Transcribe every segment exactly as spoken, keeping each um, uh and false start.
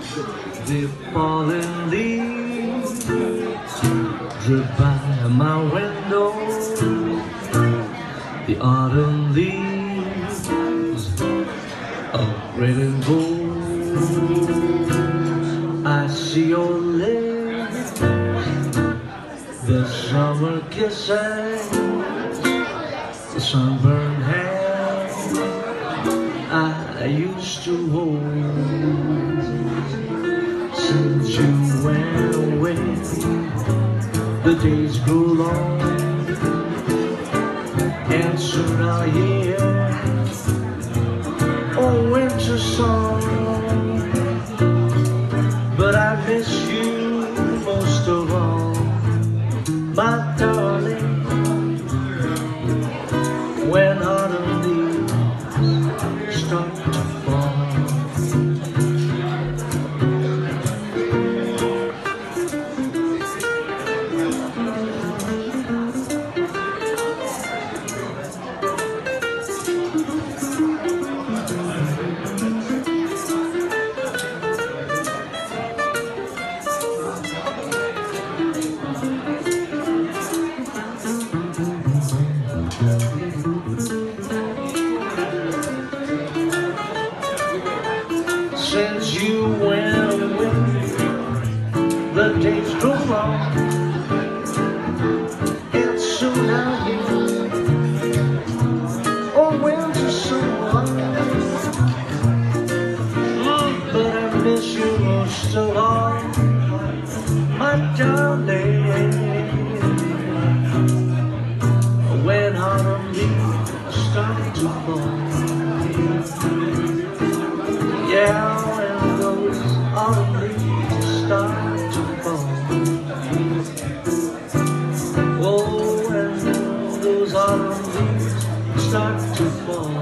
The falling leaves drip by my window. The autumn leaves of red and gold. I see your lips, the summer kisses, the sunburned hand I used to hold. Since you went away, the days grew long, and soon I'll hear a winter song. But I miss you most of all, my darling. When autumn leaves start to fall, since you went away, the days grow long, and soon I'll hear a winter song. Mm, but I miss you most of all, my darling. When autumn leaves start to fall, yeah, when those autumn leaves start to fall. Oh, when those autumn leaves start to fall.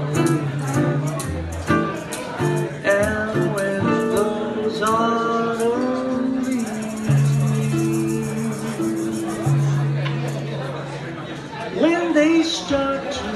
And when those autumn leaves, when they start to